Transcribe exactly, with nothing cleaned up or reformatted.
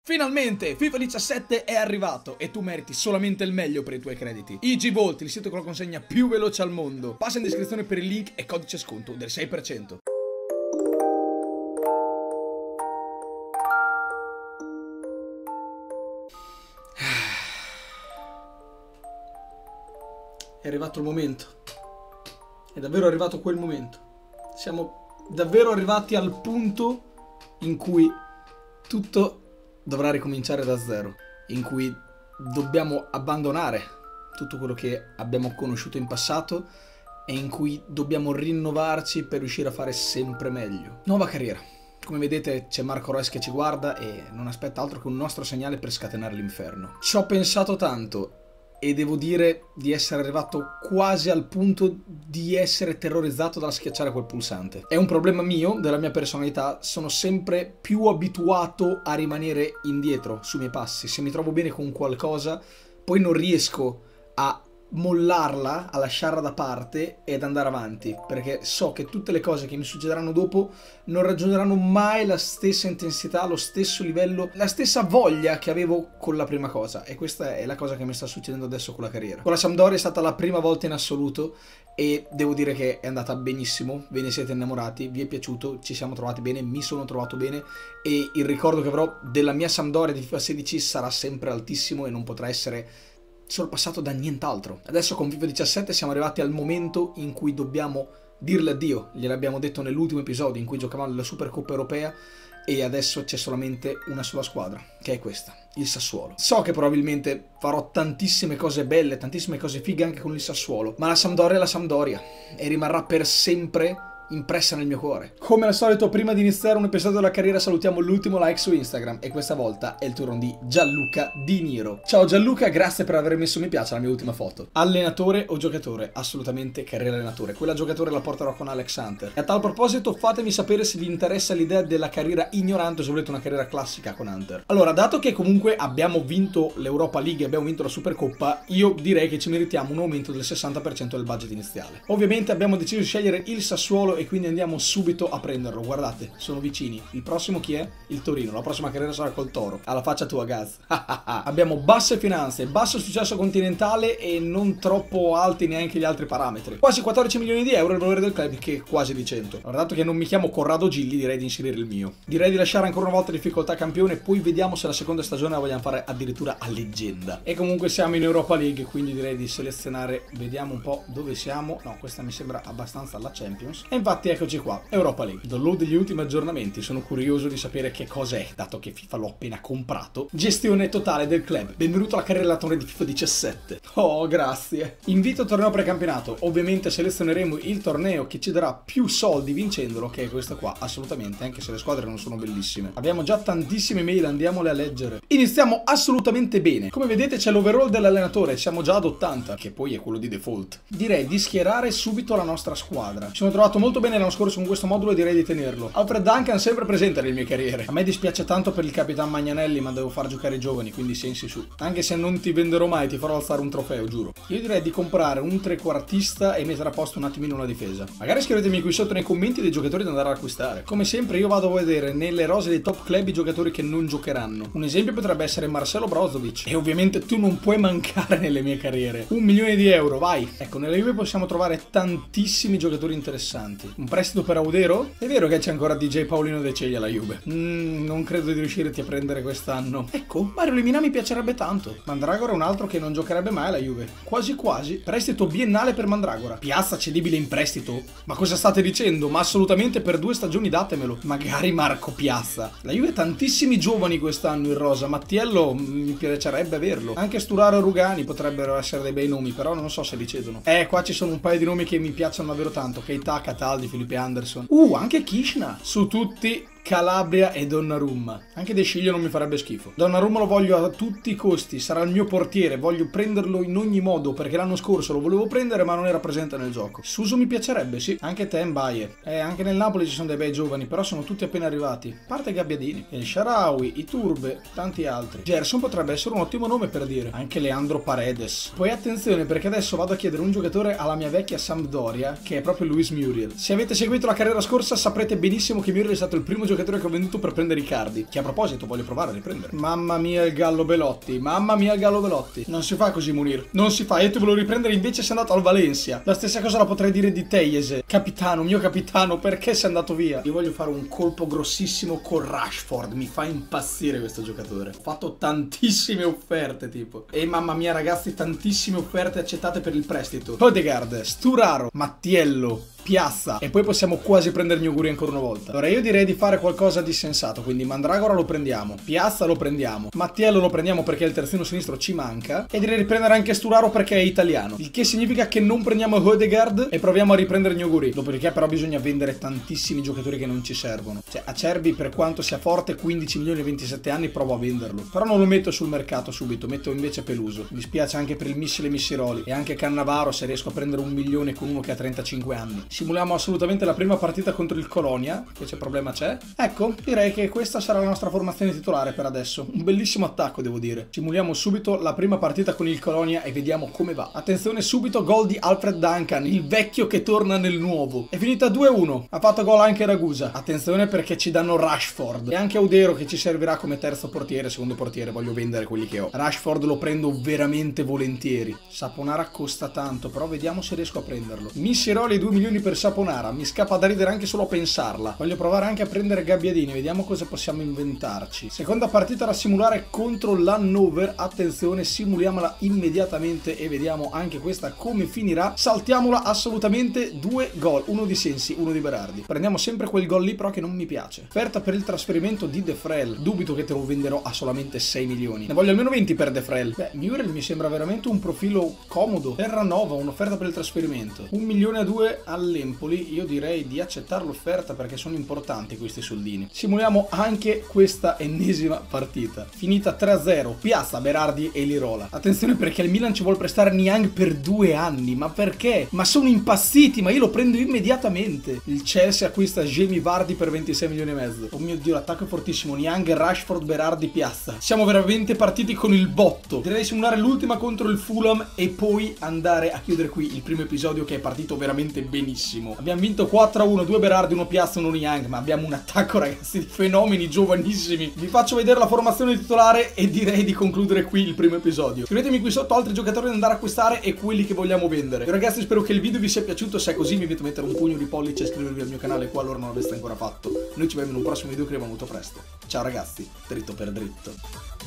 Finalmente FIFA diciassette è arrivato e tu meriti solamente il meglio per i tuoi crediti. I G Vault, il sito con la consegna più veloce al mondo. Passa in descrizione per il link e codice sconto del sei per cento. È arrivato il momento. È davvero arrivato quel momento. Siamo davvero arrivati al punto in cui tutto dovrà ricominciare da zero, in cui dobbiamo abbandonare tutto quello che abbiamo conosciuto in passato e in cui dobbiamo rinnovarci per riuscire a fare sempre meglio. Nuova carriera. Come vedete c'è Marco Reus che ci guarda e non aspetta altro che un nostro segnale per scatenare l'inferno. Ci ho pensato tanto e devo dire di essere arrivato quasi al punto di essere terrorizzato dal schiacciare quel pulsante. È un problema mio, della mia personalità, sono sempre più abituato a rimanere indietro sui miei passi. Se mi trovo bene con qualcosa, poi non riesco a mollarla, a lasciarla da parte ed andare avanti, perché so che tutte le cose che mi succederanno dopo non raggiungeranno mai la stessa intensità, lo stesso livello, la stessa voglia che avevo con la prima cosa, e questa è la cosa che mi sta succedendo adesso con la carriera. Con la Sampdoria è stata la prima volta in assoluto e devo dire che è andata benissimo, ve ne siete innamorati, vi è piaciuto, ci siamo trovati bene, mi sono trovato bene e il ricordo che avrò della mia Sampdoria di FIFA sedici sarà sempre altissimo e non potrà essere sorpassato da nient'altro. Adesso con FIFA diciassette siamo arrivati al momento in cui dobbiamo dirle addio. Gliel'abbiamo detto nell'ultimo episodio in cui giocavamo la Supercoppa Europea e adesso c'è solamente una sola squadra, che è questa, il Sassuolo. So che probabilmente farò tantissime cose belle, tantissime cose fighe anche con il Sassuolo, ma la Sampdoria è la Sampdoria e rimarrà per sempre impressa nel mio cuore. Come al solito, prima di iniziare un episodio della carriera salutiamo l'ultimo like su Instagram e questa volta è il turno di Gianluca Di Niro. Ciao Gianluca, grazie per aver messo mi piace alla mia ultima foto. Allenatore o giocatore? Assolutamente carriera allenatore. Quella giocatore la porterò con Alex Hunter. E a tal proposito fatemi sapere se vi interessa l'idea della carriera ignorante o se volete una carriera classica con Hunter. Allora, dato che comunque abbiamo vinto l'Europa League e abbiamo vinto la Supercoppa, io direi che ci meritiamo un aumento del sessanta per cento del budget iniziale. Ovviamente abbiamo deciso di scegliere il Sassuolo e quindi andiamo subito a prenderlo. Guardate, sono vicini. Il prossimo chi è? Il Torino. La prossima carriera sarà col Toro. Alla faccia tua, Gaz. Abbiamo basse finanze, basso successo continentale e non troppo alti neanche gli altri parametri. Quasi quattordici milioni di euro il valore del club, che è quasi di cento. Allora, dato che non mi chiamo Corrado Gilli, direi di inserire il mio. Direi di lasciare ancora una volta difficoltà campione, poi vediamo se la seconda stagione la vogliamo fare addirittura a leggenda. E comunque siamo in Europa League, quindi direi di selezionare, vediamo un po' dove siamo. No, questa mi sembra abbastanza la Champions. E infatti eccoci qua, Europa League. Download degli ultimi aggiornamenti, sono curioso di sapere che cos'è, dato che FIFA l'ho appena comprato. Gestione totale del club. Benvenuto alla carriera relatore di FIFA diciassette. Oh, grazie. Invito torneo precampionato. Ovviamente selezioneremo il torneo che ci darà più soldi vincendolo, che è questo qua, assolutamente, anche se le squadre non sono bellissime. Abbiamo già tantissime mail, andiamole a leggere. Iniziamo assolutamente bene. Come vedete c'è l'overall dell'allenatore, siamo già ad ottanta, che poi è quello di default. Direi di schierare subito la nostra squadra. Mi sono trovato molto bene l'anno scorso con questo modulo e direi di tenerlo. Alfred Duncan sempre presente nelle mie carriere. A me dispiace tanto per il Capitan Magnanelli, ma devo far giocare i giovani, quindi sensi su. Anche se non ti venderò mai, ti farò alzare un trofeo, giuro. Io direi di comprare un trequartista e mettere a posto un attimino la difesa. Magari scrivetemi qui sotto nei commenti dei giocatori da andare ad acquistare. Come sempre io vado a vedere nelle rose dei top club i giocatori che non giocheranno. Un esempio potrebbe essere Marcelo Brozovic. E ovviamente tu non puoi mancare nelle mie carriere. Un milione di euro, vai! Ecco, nelle Juve possiamo trovare tantissimi giocatori interessanti. Un prestito per Audero? È vero che c'è ancora D J Paolino De Ceglie alla Juve. Mm, non credo di riuscirti a prendere quest'anno. Ecco, Mario Lemina mi piacerebbe tanto. Mandragora è un altro che non giocherebbe mai alla Juve. Quasi quasi. Prestito biennale per Mandragora. Piazza cedibile in prestito? Ma cosa state dicendo? Ma assolutamente per due stagioni datemelo. Magari Marco Piazza. La Juve ha tantissimi giovani quest'anno in rosa. Mattiello mi piacerebbe averlo. Anche Sturaro e Rugani potrebbero essere dei bei nomi, però non so se li cedono. Eh, qua ci sono un paio di nomi che mi piacciono davvero tanto. Keita, Cataldi, Felipe Anderson. Uh, anche Kishna. Su tutti Calabria e Donnarumma. Anche De Sciglio non mi farebbe schifo. Donnarumma lo voglio a tutti i costi, sarà il mio portiere, voglio prenderlo in ogni modo, perché l'anno scorso lo volevo prendere ma non era presente nel gioco. Suso mi piacerebbe, sì. Anche te, Mbaye. Eh, anche nel Napoli ci sono dei bei giovani, però sono tutti appena arrivati. A parte Gabbiadini, El Shaarawy, Iturbe, tanti altri. Gerson potrebbe essere un ottimo nome per dire. Anche Leandro Paredes. Poi attenzione, perché adesso vado a chiedere un giocatore alla mia vecchia Sampdoria, che è proprio Luis Muriel. Se avete seguito la carriera scorsa saprete benissimo che Muriel è stato il primo giocatore giocatore che ho venduto per prendere Icardi, che a proposito voglio provare a riprendere. Mamma mia il Gallo Belotti, mamma mia il Gallo Belotti. Non si fa così, Munir, non si fa. Io ti volevo riprendere, invece sei andato al Valencia. La stessa cosa la potrei dire di Teyese. Capitano, mio capitano, perché sei andato via? Io voglio fare un colpo grossissimo con Rashford, mi fa impazzire questo giocatore. Ho fatto tantissime offerte tipo. E mamma mia ragazzi, tantissime offerte accettate per il prestito. Odegaard, Sturaro, Mattiello, Piazza, e poi possiamo quasi prendere Gnuguri ancora una volta. Allora io direi di fare qualcosa di sensato, quindi Mandragora lo prendiamo, Piazza lo prendiamo, Mattiello lo prendiamo perché il terzino sinistro ci manca, e direi di prendere anche Sturaro perché è italiano, il che significa che non prendiamo Odegaard e proviamo a riprendere Gnuguri. Dopodiché però bisogna vendere tantissimi giocatori che non ci servono. Cioè Acerbi, per quanto sia forte, quindici milioni e ventisette anni, provo a venderlo, però non lo metto sul mercato subito, metto invece Peluso. Mi spiace anche per il missile Missiroli e anche Cannavaro, se riesco a prendere un milione con uno che ha trentacinque anni. Simuliamo assolutamente la prima partita contro il Colonia, che c'è problema c'è. Ecco, direi che questa sarà la nostra formazione titolare per adesso. Un bellissimo attacco, devo dire. Simuliamo subito la prima partita con il Colonia e vediamo come va. Attenzione, subito gol di Alfred Duncan, il vecchio che torna nel nuovo. È finita due a uno. Ha fatto gol anche Ragusa. Attenzione perché ci danno Rashford e anche Audero, che ci servirà come terzo portiere, secondo portiere. Voglio vendere quelli che ho. Rashford lo prendo veramente volentieri. Saponara costa tanto, però vediamo se riesco a prenderlo. Missiroli due milioni per Saponara. Mi scappa da ridere anche solo a pensarla. Voglio provare anche a prendere Gabbiadini, vediamo cosa possiamo inventarci. Seconda partita da simulare contro l'Hannover. Attenzione, simuliamola immediatamente e vediamo anche questa come finirà. Saltiamola assolutamente. Due gol, uno di Sensi, uno di Berardi. Prendiamo sempre quel gol lì però che non mi piace. Offerta per il trasferimento di De Frel. Dubito che te lo venderò a solamente sei milioni. Ne voglio almeno venti per De Frel. Beh, Muriel mi sembra veramente un profilo comodo. Terranova, un'offerta per il trasferimento. Un milione a due all'Empoli. Io direi di accettare l'offerta perché sono importanti questi soldini. Simuliamo anche questa ennesima partita. Finita tre a zero. Piazza, Berardi e Lirola. Attenzione perché il Milan ci vuole prestare Niang per due anni. Ma perché? Ma sono impazziti, ma io lo prendo immediatamente. Il Chelsea acquista Jamie Vardy per ventisei milioni e mezzo. Oh mio Dio, l'attacco è fortissimo. Niang, Rashford, Berardi, Piazza. Siamo veramente partiti con il botto. Direi di simulare l'ultima contro il Fulham e poi andare a chiudere qui il primo episodio, che è partito veramente benissimo. Abbiamo vinto quattro a uno, due Berardi, uno Piazza, uno Niang, ma abbiamo un attacco ragazzi di fenomeni giovanissimi. Vi faccio vedere la formazione titolare e direi di concludere qui il primo episodio. Scrivetemi qui sotto altri giocatori da andare a acquistare e quelli che vogliamo vendere. Io ragazzi spero che il video vi sia piaciuto, se è così vi invito a mettere un pugno di pollice e iscrivervi al mio canale qualora non l'aveste ancora fatto. Noi ci vediamo in un prossimo video che arriva molto presto. Ciao ragazzi, dritto per dritto.